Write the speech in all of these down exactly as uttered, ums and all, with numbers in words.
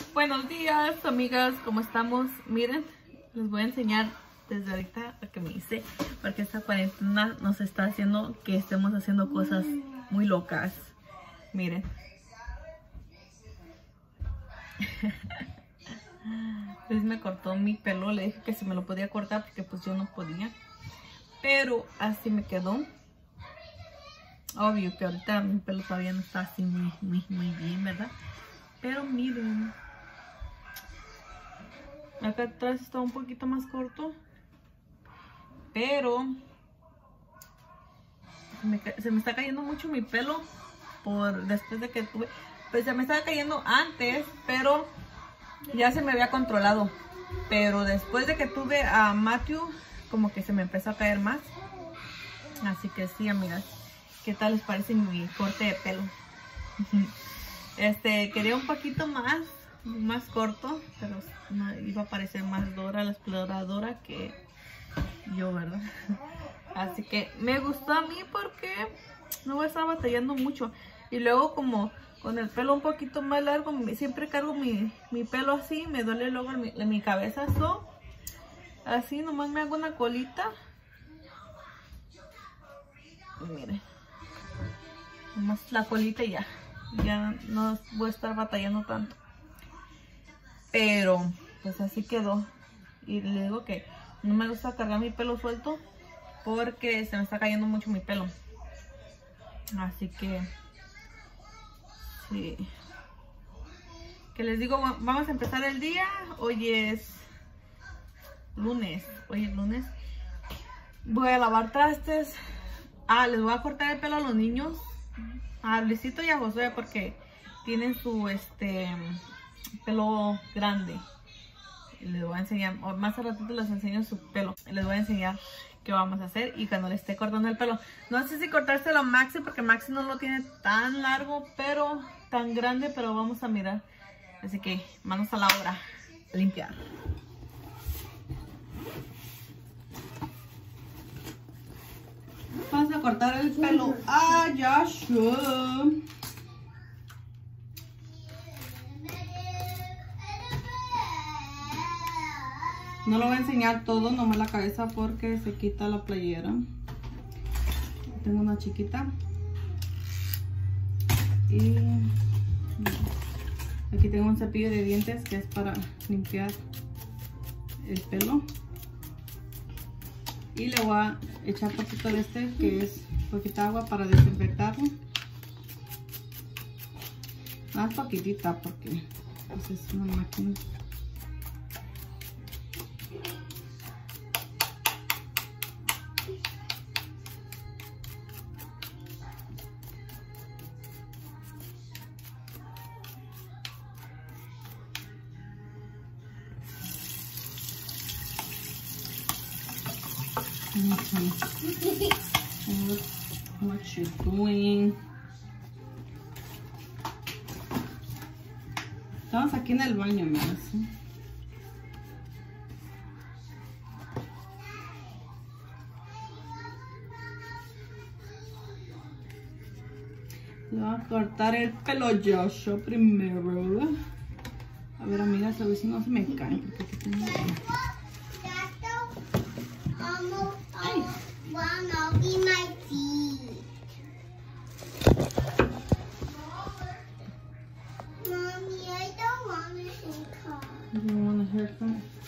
Buenos días, amigas, ¿cómo estamos? Miren, les voy a enseñar desde ahorita lo que me hice, porque esta cuarentena nos está haciendo que estemos haciendo cosas muy locas. Miren. Pues me cortó mi pelo, le dije que si me lo podía cortar porque pues yo no podía, pero así me quedó. Obvio que ahorita mi pelo todavía no está así muy, muy, muy bien, ¿verdad? Pero miren, acá atrás está un poquito más corto, pero se me, se me está cayendo mucho mi pelo por después de que tuve, pues se me estaba cayendo antes, pero ya se me había controlado. Pero después de que tuve a Matthew, como que se me empezó a caer más. Así que sí, amigas, ¿qué tal les parece mi corte de pelo? Este, quería un poquito más, más corto, pero no, iba a parecer más Dora la exploradora que yo, ¿verdad? Así que me gustó a mí porque no voy a estar batallando mucho. Y luego como con el pelo un poquito más largo, siempre cargo mi, mi pelo así, me duele luego en mi, en mi cabeza. So, así nomás me hago una colita. Y miren, nomás la colita y ya. Ya no voy a estar batallando tanto. Pero pues así quedó. Y le digo que no me gusta cargar mi pelo suelto porque se me está cayendo mucho mi pelo. Así que sí. Que les digo, vamos a empezar el día. Hoy es lunes. Hoy es lunes. Voy a lavar trastes. Ah, les voy a cortar el pelo a los niños. A Luisito y a Josué porque tienen su este pelo grande. Les voy a enseñar, más a ratito les enseño su pelo. Les voy a enseñar qué vamos a hacer y cuando le esté cortando el pelo. No sé si cortárselo a Maxi porque Maxi no lo tiene tan largo, pero tan grande, pero vamos a mirar. Así que manos a la obra, a limpiar. Vamos a cortar el pelo a Joshua. No lo voy a enseñar todo, nomás la cabeza porque se quita la playera. Tengo una chiquita. Y aquí tengo un cepillo de dientes que es para limpiar el pelo. Y le voy a echar poquito de este, que es poquita agua para desinfectarlo. Más poquitita porque pues, es una máquina. Okay. What, what you doing? Estamos aquí en el baño, amigas. Le voy a cortar el pelo Joshua primero. A ver, amigas, a ver si no se me cae. Porque aquí tengo... You want a haircut?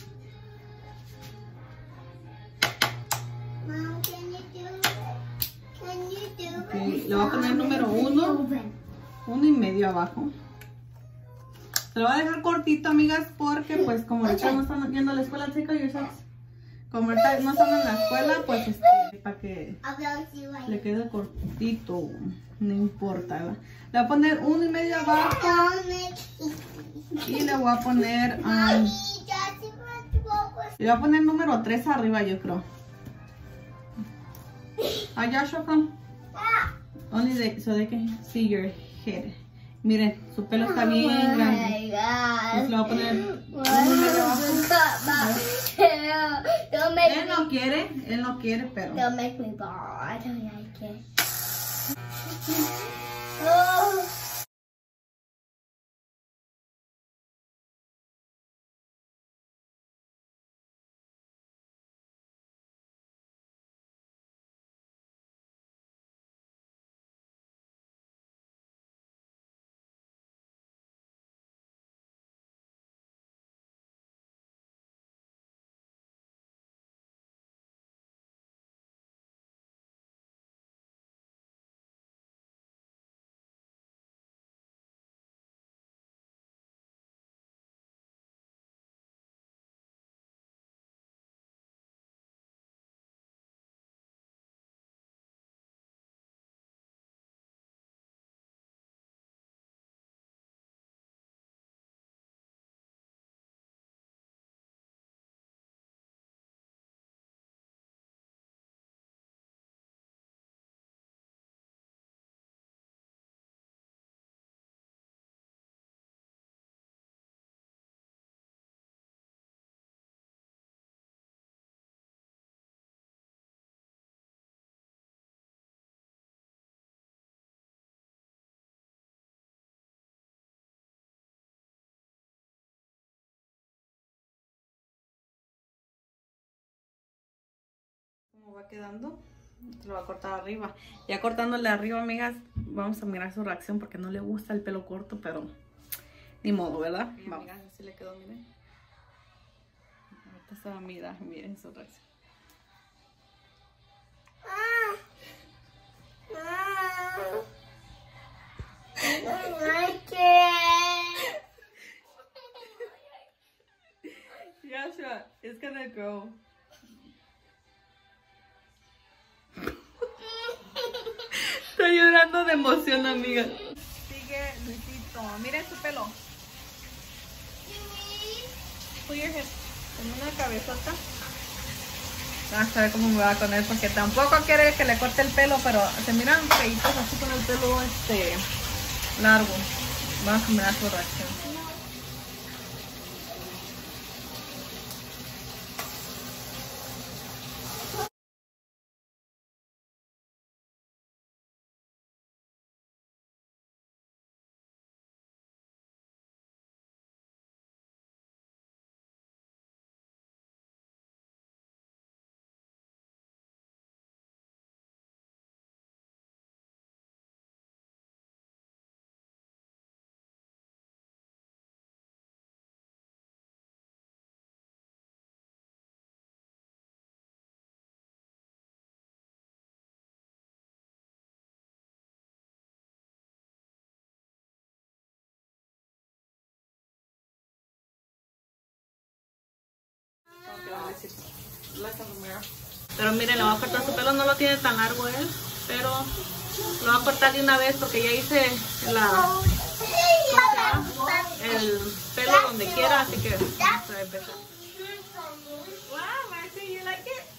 Mom, can you do it? Can you do Okay. it? Le voy a poner número uno, uno y medio abajo. Se lo voy a dejar cortito, amigas, porque pues como ahorita no están yendo a la escuela, chica, y esas, como ahorita no están en la escuela, pues este, para que le quede cortito, no importa, ¿verdad? Le voy a poner uno y medio abajo y le voy a poner, um, le voy a poner número tres arriba, yo creo. Ah, Joshua, come. Only they, so they can see your head. Miren, su pelo está bien grande. Entonces le voy a poner uno y medio abajo. Él no quiere, él no quiere, pero... Don't make me bald. I don't like it. Oh. cómo va quedando. Lo va a cortar arriba. Ya cortándole arriba, amigas, vamos a mirar su reacción porque no le gusta el pelo corto, pero ni modo, ¿verdad? Sí, amigas, así le quedó, miren. Ahorita se va a mirar, miren su reacción. Joshua, it's gonna grow. Estoy llorando de emoción, amiga. Sigue Luisito. Miren su pelo. Put your hip. Con una cabezota. Vamos a ver cómo me va con él, porque tampoco quiere que le corte el pelo, pero se miran feitos así con el pelo este largo. Vamos a mirar su reacción. Pero miren, le voy a cortar su pelo, no lo tiene tan largo él, pero lo voy a cortar de una vez porque ya hice la, el pelo donde quiera, así que vamos a empezar. Wow, Marcy, you like it?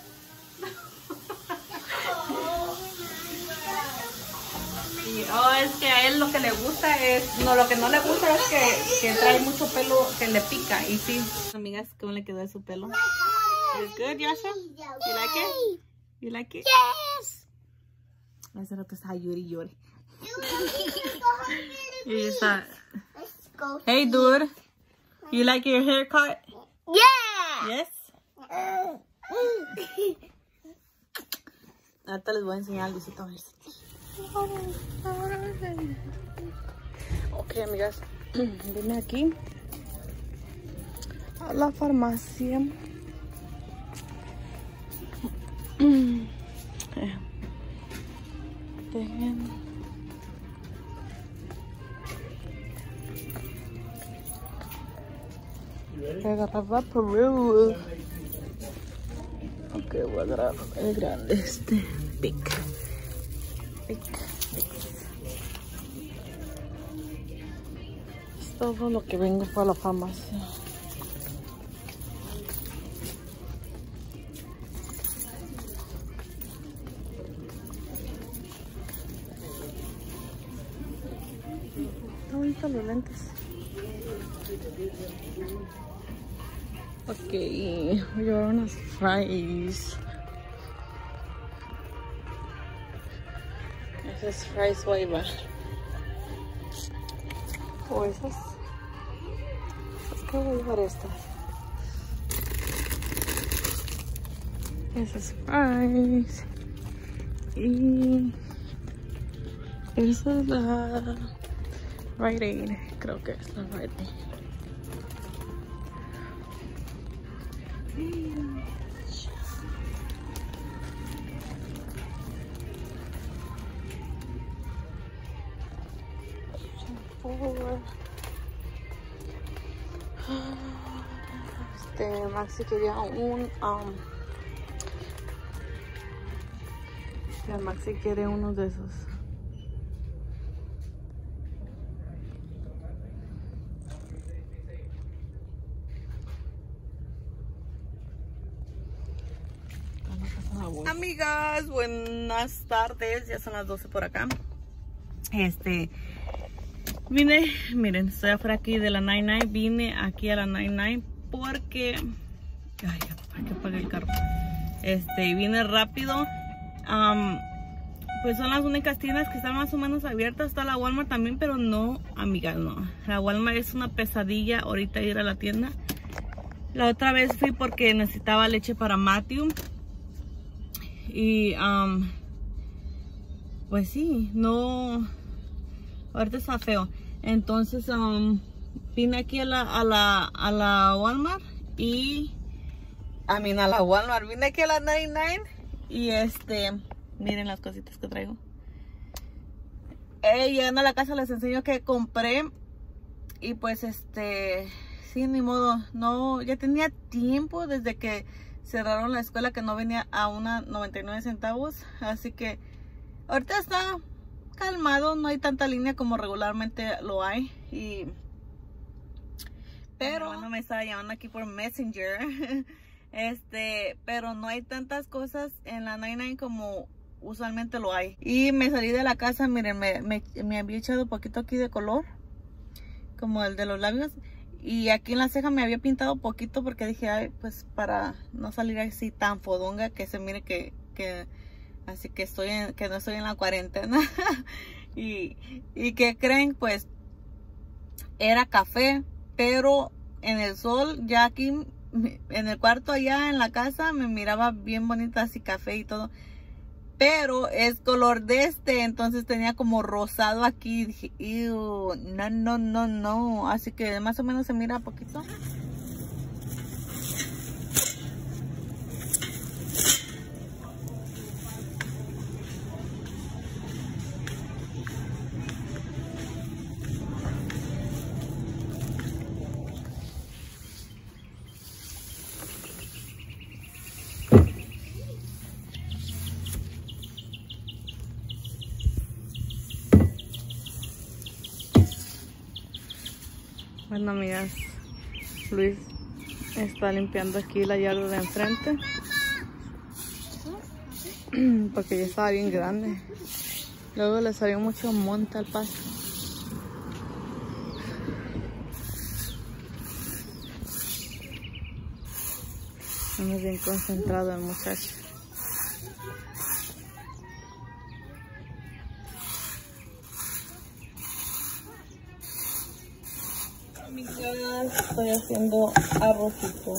Y, oh, es que a él lo que le gusta es, no, lo que no le gusta es que, que trae mucho pelo que le pica, y sí. Amigas, ¿cómo le quedó su pelo? Is good, Yasha? You like it? You like it? Yes. Hace rato estaba llori llori. Y está. Hey, dude. You like your haircut? Yeah. Yes. Ahorita les voy a enseñar a Luisito a ver. Ok, amigas. Vine aquí a la farmacia. Dejen. Voy a agarrar Vaporub. Ok, voy a agarrar el grande, este. Pic. Pic. Pic. Es todo lo que vengo para la farmacia. Están bonitos los lentes. Ok, voy a llevar unas fries. Esas fries voy a llevar. O esas. Es que voy a llevar estas. Esas fries. Y esa es la Rite Aid, creo que es la Rite Aid. Este, Maxi quería un um, ya Maxi quiere uno de esos. Amigas, buenas tardes, ya son las doce por acá. Este, vine, miren, estoy afuera aquí de la noventa y nueve, vine aquí a la noventa y nueve porque, ay, hay que apagar el carro. Este, vine rápido, um, pues son las únicas tiendas que están más o menos abiertas. Está la Walmart también, pero no, amigas, no. La Walmart es una pesadilla ahorita ir a la tienda. La otra vez fui porque necesitaba leche para Matthew. Y um, pues sí, no, ahorita está feo. Entonces um, vine aquí a la, a la, a la Walmart y a mí a la Walmart, vine aquí a la noventa y nueve y este, miren las cositas que traigo. Eh, llegando a la casa les enseño que compré y pues este, sí, ni modo, no, ya tenía tiempo desde que cerraron la escuela que no venía a una noventa y nueve centavos, así que ahorita está calmado, no hay tanta línea como regularmente lo hay. Y pero bueno, me estaba llamando aquí por Messenger. Este, pero no hay tantas cosas en la noventa y nueve como usualmente lo hay. Y me salí de la casa, miren, me, me, me había echado un poquito aquí de color, como el de los labios. Y aquí en la ceja me había pintado poquito porque dije, ay, pues para no salir así tan fodonga, que se mire que, que así que estoy en, que no estoy en la cuarentena. y, y que creen, pues era café, pero en el sol, ya aquí en el cuarto allá en la casa me miraba bien bonita, así café y todo, pero es color de este, entonces tenía como rosado aquí. Dije, ew, no, no, no, no, así que más o menos se mira poquito. Bueno, amigas, Luis está limpiando aquí la yarda de enfrente porque ya estaba bien grande. Luego le salió mucho monte al paso. Anda bien concentrado el muchacho. Amigas, estoy haciendo arrocito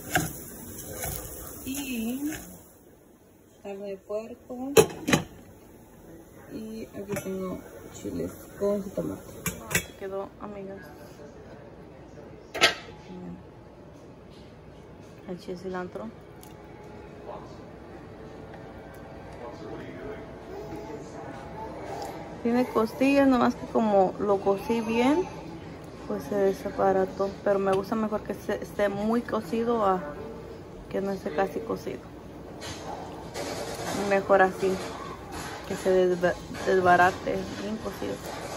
y carne de puerco y aquí tengo chiles con su tomate. Así quedó, amigas. El chile cilantro. Tiene costillas, nomás que como lo cocí bien, pues se desbarató, pero me gusta mejor que se, esté muy cocido a que no esté casi cocido. Mejor así, que se desba, desbarate bien cocido.